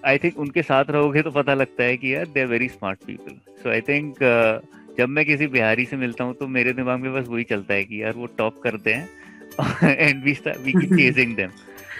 I think उनके साथ रहोगे तो पता लगता है कि यार they are very smart people. So I think जब मैं किसी बिहारी से मिलता हूँ तो मेरे दिमाग में बस वही चलता है कि यार वो टॉप करते हैं and we keep chasing them.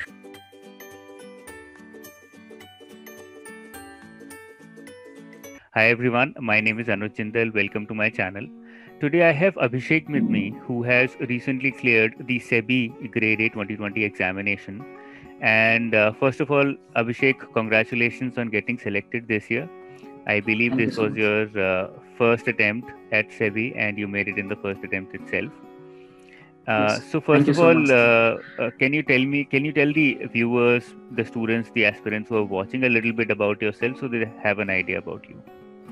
Hi everyone, my name is Anuj Jindal. Welcome to my channel. Today I have Abhishek with me, who has recently cleared the SEBI Grade A 2020 examination. And first of all, Abhishek, congratulations on getting selected this year. I believe Thank you this so was much. your first attempt at SEBI, and you made it in the first attempt itself. Yes, So thank first you of so all, much. can you tell the viewers, the students, the aspirants who are watching a little bit about yourself so they have an idea about you?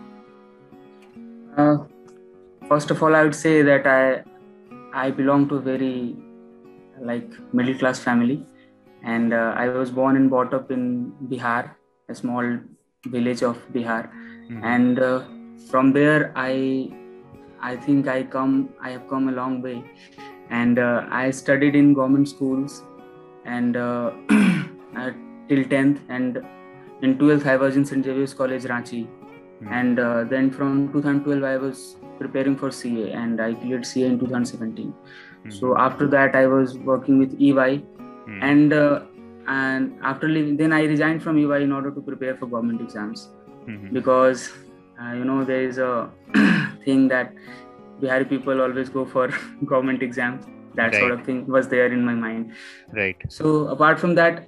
Uh, First of all, I would say that I belong to a very middle class family, and I was born and brought up in Bihar, a small village of Bihar, Mm-hmm. and from there I think I have come a long way, and I studied in government schools, and till 10th, and in 12th I was in St. Xavier's College, Ranchi. And then from 2012 I was preparing for CA, and I cleared CA in 2017. So after that I was working with EY, and after leaving, then I resigned from EY in order to prepare for government exams, because there is a thing that Bihari people always go for government exams. That sort of thing was there in my mind. Right. So apart from that,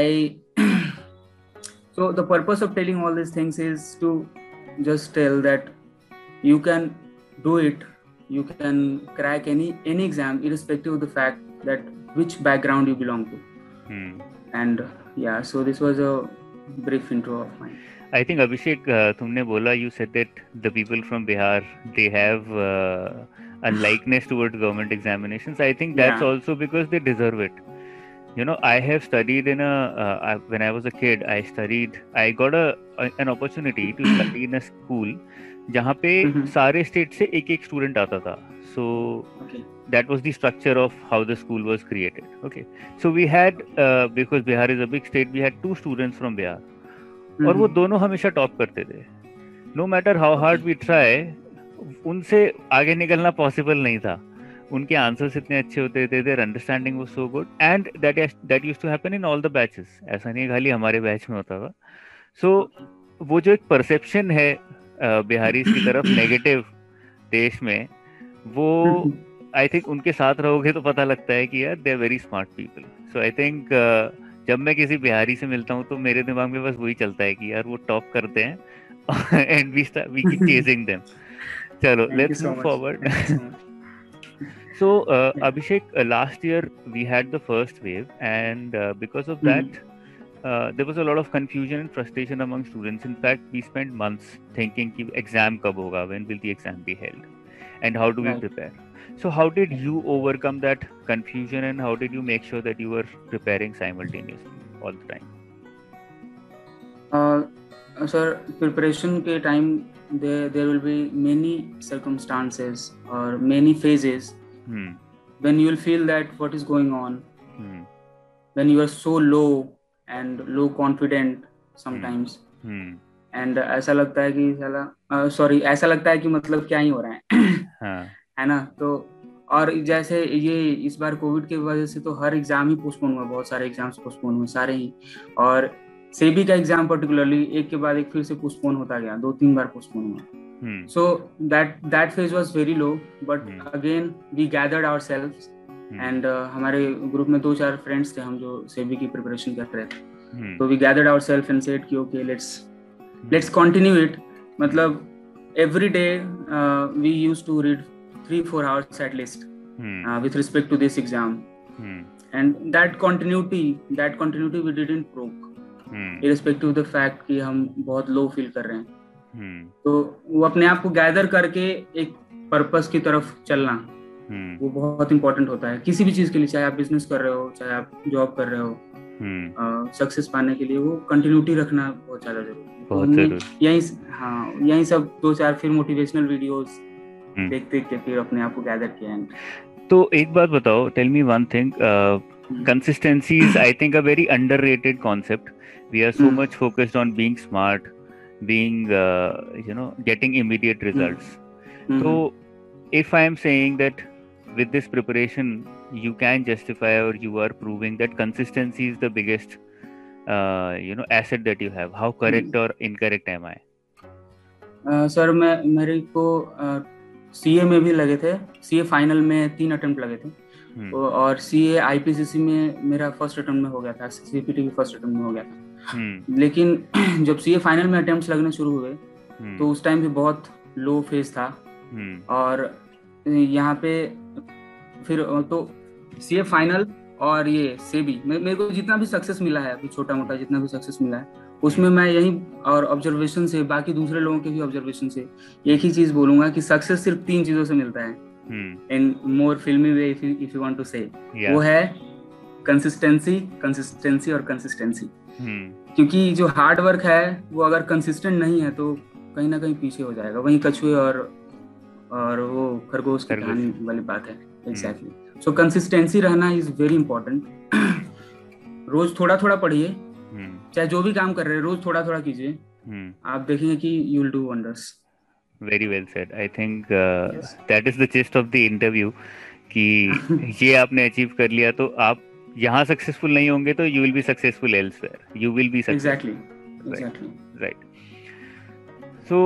so the purpose of telling all these things is to just tell that you can do it, you can crack any exam irrespective of the fact that which background you belong to. And yeah, so this was a brief intro of mine. I think Abhishek, तुमने बोला, you said that the people from Bihar, they have a likeness towards government examinations. I think that's also because they deserve it. You know, I have studied in when I was a kid, I got an opportunity to study in a school जहाँ पे सारे state से एक student आता था. So that was the structure of how the school was created. Okay, so we had because Bihar is a big state, we had 2 students from Bihar. और वो दोनों हमेशा टॉप करते थे. No matter how hard we try, उनसे आगे निकलना possible नहीं था. उनके आंसर्स इतने अच्छे होते थे, their understanding was so good, and that used to happen in all the batches. ऐसा नहीं खाली हमारे बैच में होता था. सो वो जो एक परसेप्शन है बिहारीज की तरफ नेगेटिव देश में, वो आई थिंक उनके साथ रहोगे तो पता लगता है कि यार they are very smart people. So I think जब मैं किसी बिहारी से मिलता हूँ तो मेरे दिमाग में बस वही चलता है कि यार वो टॉप करते हैं and we keep chasing them. चलो, let's move forward. So Abhishek, last year we had the first wave, and because of that there was a lot of confusion and frustration among students. In fact, we spent months thinking ki exam kab hoga, when will the exam be held, and how do we prepare. So how did you overcome that confusion, and how did you make sure that you were preparing simultaneously all the time? Sir, preparation ke time there will be many circumstances or many phases when you will feel that what is going on, when you are so low and low confident sometimes, and ऐसा लगता है कि साला ऐसा लगता है कि मतलब क्या ही हो रहा है है ना. तो और जैसे ये इस बार कोविड की वजह से तो हर एग्जाम ही पोस्टपोन हुआ, बहुत सारे एग्जाम्स पोस्टपोन हुए सारे ही, और सेबी का एग्जाम पर्टिकुलरली एक के बाद एक फिर से पोस्टपोन होता गया, 2-3 बार पोस्टपोन हुआ. So that phase was very low, but again we gathered ourselves, and हमारे ग्रुप में 2-4 फ्रेंड्स थे हम जो सेबी की प्रिपरेशन कर रहे थे. So we gathered ourselves and said कि okay, let's continue it. मतलब every day we used to read 3-4 hours at least with respect to this exam, and that continuity we didn't broke, irrespective of the fact कि हम बहुत low feel कर रहे हैं. तो वो अपने आप को गैदर करके एक पर्पस की तरफ चलना, वो बहुत इंपॉर्टेंट होता है किसी भी चीज के लिए, चाहे आप बिजनेस कर रहे हो, चाहे आप जॉब कर रहे हो. सक्सेस पाने के लिए वो कंटिन्यूटी रखना बहुत ज्यादा जरूरी है. यही सब 2-4 फिर मोटिवेशनल वीडियोस देख के फिर अपने आप को गैदर किया. तो एक बात बताओ, tell me one thing, consistency is, I think, a very underrated concept. We are so much focused on being smart, being getting immediate results. So if I am saying that with this preparation you can justify, or you are proving that consistency is the biggest asset that you have, how correct or incorrect am I? Sir मेरे को CA में भी लगे थे, CA final में 3 attempt लगे थे, और सीए आईपीसीसी में मेरा फर्स्ट अटेम्प्ट में हो गया था, सीपीटी भी फर्स्ट अटेम्प्ट में हो गया था। लेकिन जब सीए फाइनल में अटेम्प्ट्स लगने शुरू हुए तो उस टाइम भी बहुत लो फेज था, और यहाँ पे फिर तो सीए फाइनल और ये से भी मेरे को जितना भी सक्सेस मिला है, अभी छोटा मोटा जितना भी सक्सेस मिला है उसमें मैं यही और ऑब्जर्वेशन से, बाकी दूसरे लोगों के भी ऑब्जर्वेशन से एक ही चीज बोलूंगा कि सक्सेस सिर्फ 3 चीजों से मिलता है, in more filmy way if you want to say, वो है कंसिस्टेंसी और कंसिस्टेंसी। क्योंकि जो हार्ड वर्क है वो अगर कंसिस्टेंट नहीं है तो कहीं ना कहीं पीछे हो जाएगा, वहीं कछुए और वो खरगोश की कहानी वाली बात है। एग्जैक्टली। सो कंसिस्टेंसी रहना इज वेरी इंपॉर्टेंट। रोज थोड़ा थोड़ा पढ़िए, चाहे जो भी काम कर रहे हैं रोज थोड़ा थोड़ा कीजिए, आप देखेंगे कि you will do wonders. Very well said. I think that is the gist of the interview कि ये आपने अचीव कर लिया तो आप यहाँ सक्सेसफुल नहीं होंगे तो you will be successful elsewhere, you will be successful. Exactly right. So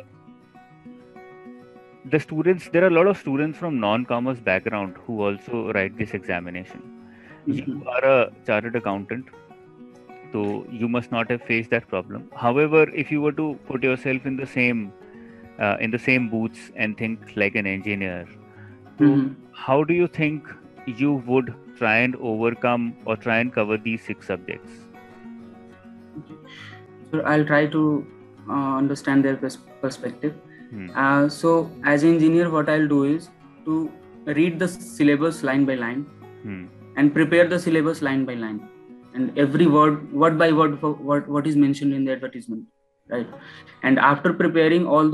the students, there are a lot of students from non-commerce background who also write this examination. You are a chartered accountant, so you must not have faced that problem. However, if you were to put yourself in the same boots and think like an engineer, so how do you think you would try and overcome or try and cover these 6 subjects? So I'll try to understand their perspective. So as an engineer, what I'll do is to read the syllabus line by line and prepare the syllabus line by line, and every word by word for what is mentioned in the advertisement, right? And after preparing all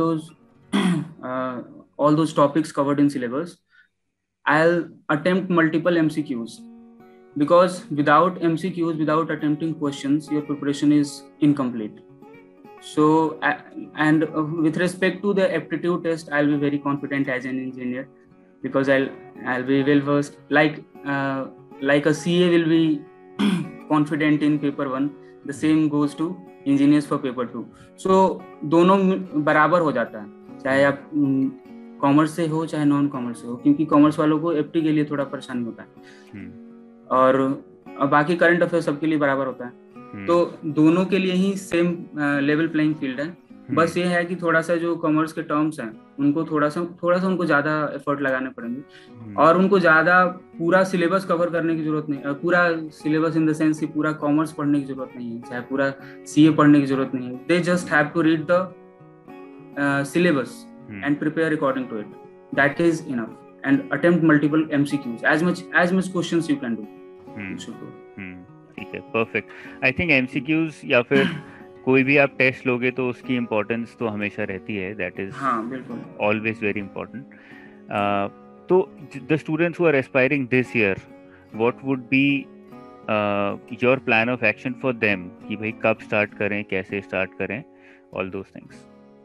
those topics covered in syllabus, I'll attempt multiple MCQs, because without MCQs, without attempting questions, your preparation is incomplete. So and with respect to the aptitude test, I'll be very confident as an engineer, because I'll be well versed, like a CA will be confident in paper 1, the same goes to engineers for paper 2. So दोनों बराबर हो जाता है, चाहे आप commerce से हो चाहे नॉन कॉमर्स से हो, क्योंकि कॉमर्स वालों को एप्टी के लिए थोड़ा परेशानी होता है और बाकी करंट अफेयर सबके लिए बराबर होता है। तो दोनों के लिए ही सेम लेवल प्लेइंग फील्ड है। बस ये है कि थोड़ा सा जो कॉमर्स के टर्म्स हैं उनको थोड़ा सा उनको ज्यादा एफर्ट लगाने पड़ेंगे, और उनको ज्यादा पूरा सिलेबस कवर करने की जरूरत नहीं, पूरा सिलेबस इन द सेंस कि पूरा कॉमर्स पढ़ने की जरूरत नहीं है, चाहे पूरा सीए पढ़ने की जरूरत नहीं है। They just have to read the syllabus and prepare according to it, that is enough, and attempt multiple MCQs, as much questions you can do. ठीक है, परफेक्ट। आई थिंक एमसीक्यूज या फिर कोई भी आप टेस्ट लोगे तो उसकी इम्पोर्टेंस तो हमेशा रहती है, that is always very important. तो the students who are aspiring this year, what would be your plan of action for them, कि भाई कब स्टार्ट करें, कैसे स्टार्ट करें, ऑल दोस थिंग्स।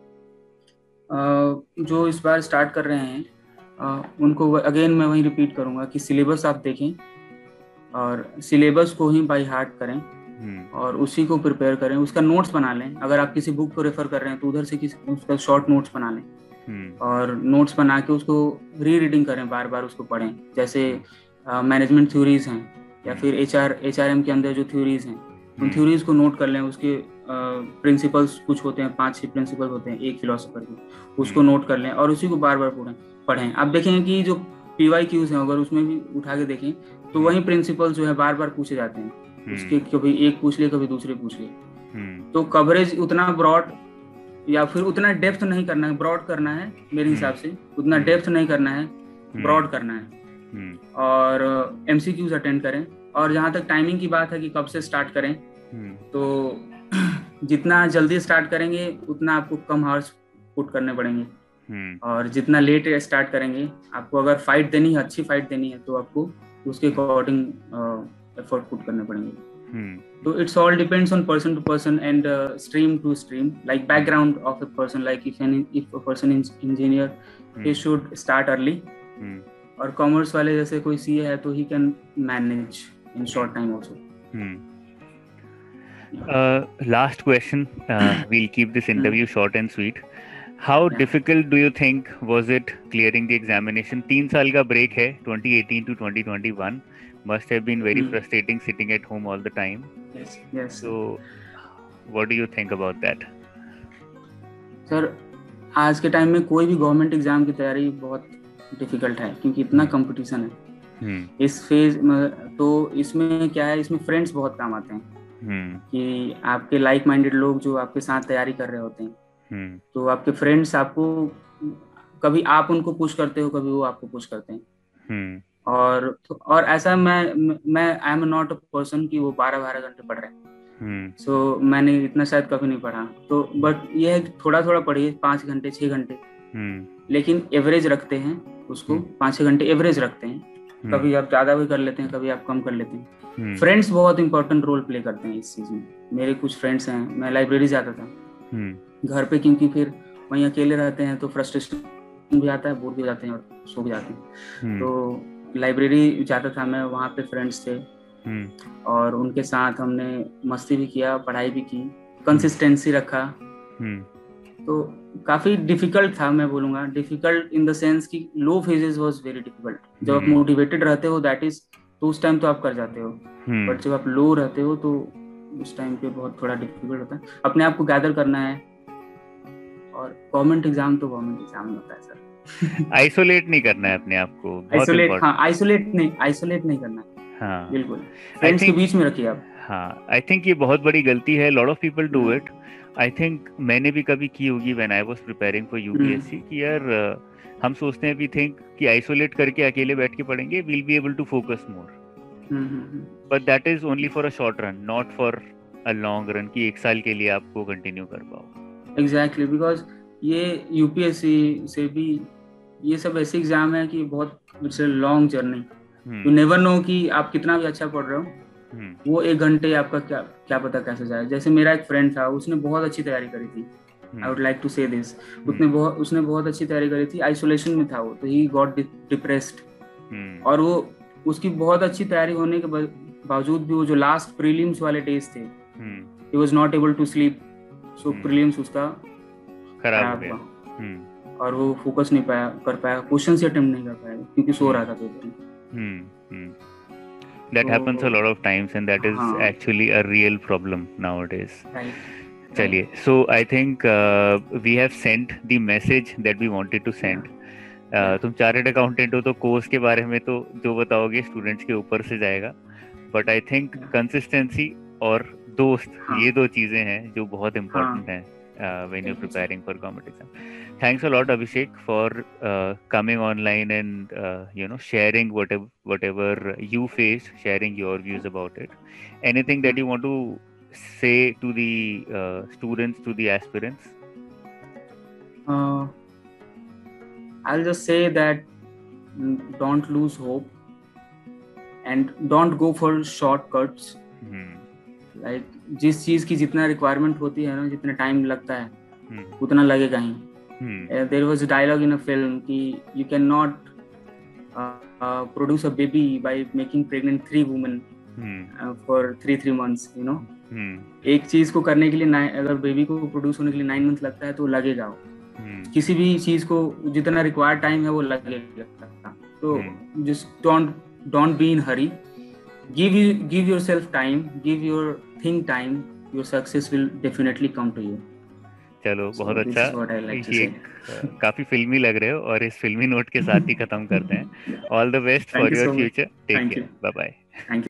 जो इस बार स्टार्ट कर रहे हैं उनको अगेन मैं वही रिपीट करूंगा कि सिलेबस आप देखें और सिलेबस को ही बाय हार्ट करें और उसी को प्रिपेयर करें, उसका नोट्स बना लें। अगर आप किसी बुक को रेफर कर रहे हैं तो उधर से उसका शॉर्ट नोट्स बना लें और नोट्स बना के उसको रीडिंग करें, बार बार उसको पढ़ें। जैसे मैनेजमेंट थ्योरीज हैं या फिर HRM के अंदर जो थ्योरीज हैं उन थ्योरीज को नोट कर लें। उसके प्रिंसिपल्स कुछ होते हैं, 5-6 प्रिंसिपल होते हैं एक फिलोसोफर के, उसको नोट कर लें और उसी को बार बार पढ़ें। आप देखेंगे कि जो PYQs हैं अगर उसमें भी उठा के देखें तो वही प्रिंसिपल जो है बार बार पूछे जाते हैं, उसके कभी एक पूछ लिए कभी दूसरे पूछ लिए। तो कवरेज उतना ब्रॉड या फिर उतना डेप्थ नहीं करना है, ब्रॉड करना है मेरे हिसाब से, उतना डेप्थ नहीं करना है, ब्रॉड करना है। और MCQs अटेंड करें। और जहाँ तक टाइमिंग की बात है कि कब से स्टार्ट करें, तो जितना जल्दी स्टार्ट करेंगे उतना आपको कम हार्स पुट करने पड़ेंगे, और जितना लेट स्टार्ट करेंगे, आपको अगर फाइट देनी है, अच्छी फाइट देनी है, तो आपको उसके अकॉर्डिंग एफर्ट पुट करने पड़ेंगे. So it's all depends on person to person and stream to stream, like background of a person. Like if a person is engineer, he should start early. और commerce वाले जैसे कोई CA है तो he can manage in short time also. Last question. We'll keep this interview short and sweet. How difficult do you think was it clearing the examination? 3 साल का break है, 2018 to 2021. Must have been very frustrating sitting at home all the time. Yes. So, what do you think about that? Sir, आज के time में कोई भी government exam की तैयारी बहुत डिफिकल्ट है क्योंकि इतना कंपटीशन है. इस फेज में तो इसमें क्या है, इसमें फ्रेंड्स बहुत काम आते हैं कि आपके लाइक माइंडेड लोग जो आपके साथ तैयारी कर रहे होते हैं. तो आपके फ्रेंड्स आपको, कभी आप उनको पुश करते हो, कभी वो आपको पुश करते हैं. और ऐसा मैं I am not a person कि वो 12 घंटे पढ़ रहे हैं. सो मैंने इतना शायद कभी नहीं पढ़ा. तो बट ये है थोड़ा थोड़ा पढ़िए, 5 घंटे 6 घंटे, लेकिन एवरेज रखते हैं उसको. 5-6 घंटे एवरेज रखते हैं. कभी आप ज्यादा भी कर लेते हैं, कभी आप कम कर लेते हैं. फ्रेंड्स बहुत इंपॉर्टेंट रोल प्ले करते हैं इस चीज में. मेरे कुछ फ्रेंड्स हैं, मैं लाइब्रेरी जाता था घर पे, क्योंकि फिर वहीं अकेले रहते हैं तो फ्रस्ट्रेशन भी आता है, बोर भी हो जाते हैं और सो भी जाते हैं. तो लाइब्रेरी जाता था मैं, वहाँ पे फ्रेंड्स थे और उनके साथ हमने मस्ती भी किया, पढ़ाई भी की, कंसिस्टेंसी रखा. तो काफी डिफिकल्ट था, मैं बोलूँगा डिफिकल्ट इन द सेंस कि low phases was very difficult. जब आप मोटिवेटेड रहते हो दैट इज, तो उस टाइम तो आप कर जाते हो. बट जब आप लो रहते हो तो उस टाइम पे बहुत थोड़ा डिफिकल्ट होता है. अपने आप को गैदर करना है. और गवर्नमेंट एग्जाम तो गवर्नमेंट एग्जाम होता है सर. आइसोलेट नहीं करना है अपने आप को. आइसोलेट नहीं करना है. हाँ, बिल्कुल. फ्रेंड्स के बीच में रखिए आप. हाँ, आई थिंक ये बहुत बड़ी गलती है. Lot of people do it. I think मैंने भी कभी की होगी when I was preparing for UPSC कि यार हम सोचते हैं, वी थिंक कि आइसोलेट करके अकेले बैठ के पढ़ेंगे, we'll be able to focus more. But that is only for a short run, not for a long run कि 1 साल के लिए आपको कंटिन्यू कर पाओ. एग्जैक्टली, बिकॉज ये यूपीएससी से भी ये सब ऐसे एग्जाम है कि बहुत it's a long journey. You never know कि आप कितना भी अच्छा पढ़ रहे हो, वो 1 घंटे आपका क्या पता कैसे जाए. जैसे मेरा एक फ्रेंड था, उसने बहुत अच्छी तैयारी करी थी. I would like to say this. उसने बहुत अच्छी तैयारी करी थी. आइसोलेशन में था वो, तो ही गॉट डिप्रेस्ड. और वो उसकी बहुत अच्छी तैयारी होने के बावजूद भी वो जो लास्ट प्रीलिम्स वाले डेज थे, he was not able to sleep. So prelims उसका खराब हुआ और वो फोकस नहीं कर पाया, क्वेश्चन से अटेम्प्ट नहीं कर पाया क्योंकि सो रहा था पेपर में. That happens a lot of times and that is actually a real problem nowadays. चलिए, so I think we have sent the message that we wanted to send. तुम चार्टर्ड अकाउंटेंट हो तो कोर्स के बारे में तो जो बताओगे स्टूडेंट्स के ऊपर से जाएगा. बट आई थिंक कंसिस्टेंसी और दोस्त, ये 2 चीजें हैं जो बहुत इम्पोर्टेंट हैं when you're preparing for government exam. Thanks a lot, Abhishek, for coming online and sharing whatever you faced, sharing your views about it. Anything that you want to say to the students, to the aspirants? I'll just say that don't lose hope and don't go for shortcuts. Like जिस चीज की जितना requirement होती है ना, जितना time लगता है उतना लगेगा ही. There was a dialogue in a film कि you can not produce a baby by making pregnant 3 women for 3 months. You know, एक चीज को करने के लिए अगर बेबी को प्रोड्यूस होने के लिए 9 मंथ लगता है तो लगेगा. किसी भी चीज को जितना रिक्वायर्ड टाइम है वो लगेगा. तो just don't be in hurry. Give yourself time, give your think time. Your success will definitely come to you. चलो, बहुत अच्छा. ये काफी फिल्मी लग रहे हो और इस फिल्मी नोट के साथ ही खत्म करते हैं. All the best for your future. Take care. Bye bye.